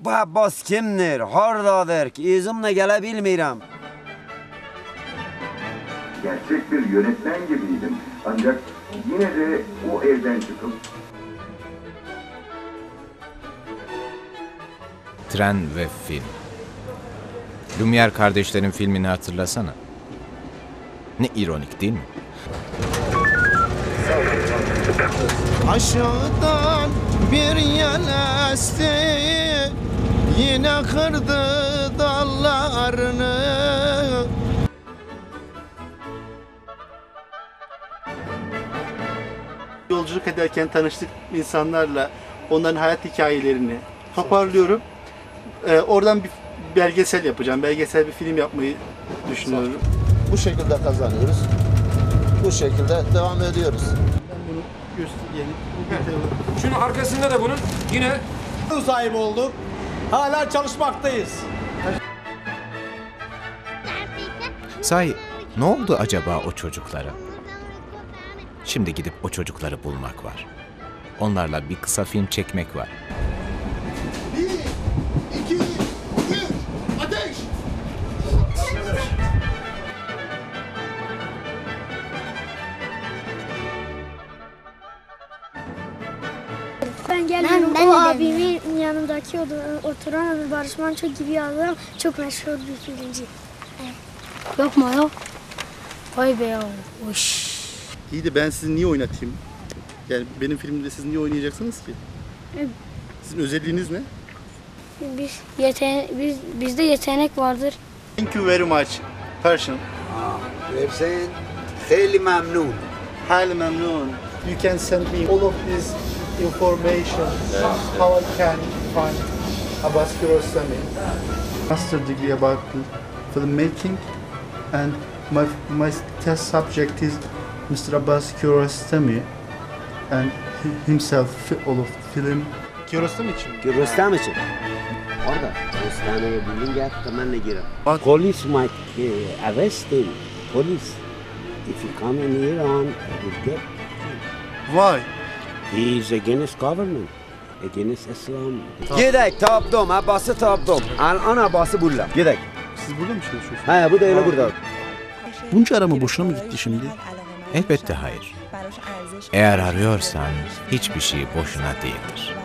Bu Abbas kimdir? Hardadır ki izimle gelebilmirəm. Gerçek bir yönetmen gibiydim. Ancak yine de o evden çıkıp Tren ve film. Lumière kardeşlerin filmini hatırlasana. Ne ironik değil mi? Aşağıdan bir yel esti, yine kırdı dallarını. Yolculuk ederken tanıştık insanlarla, onların hayat hikayelerini toparlıyorum. Oradan bir belgesel yapacağım, belgesel bir film yapmayı düşünüyorum. Bu şekilde kazanıyoruz. Bu şekilde devam ediyoruz. Ben bunu göstereyim. Şunun arkasında da bunun yine sahibi olduk. Hala çalışmaktayız. Sahi ne oldu acaba o çocuklara? Şimdi gidip o çocukları bulmak var. Onlarla bir kısa film çekmek var. 1, 2, 3, ateş! Ben geldim. O abimin yanındaki oturan Barış Manço gibi adam çok meşhur bir filmci. Yapma ya. Vay be ya. Hoş. İyi de ben sizi niye oynatayım? Yani benim filmimde siz niye oynayacaksınız ki? Sizin özelliğiniz ne? Bizde yetenek vardır. Thank you very much. Persian. Hüseyin, خیلی ممنون. Hal memnun. You can send me all of this information. How I can find Abbas Kiarostami. Master degree about filmmaking, and my test subject is Mr. Abbas Kiarostami and himself all of film. Kiarostami için. رستم için. Orada. Rüstem'e bilin gel hemen girelim. Police might arrest him. Police. If he come in Iran, he will get. Why? He is against government. Against Islam. Gidek tapdım. Abbas'ı tapdım. An Abbas'ı buldum. Gidek. Siz burada mı çalışıyorsunuz? Ha bu da öyle burada. Bunca arama boşuna mı gitti şimdi? Elbette hayır. Eğer arıyorsan hiçbir şey boşuna değildir.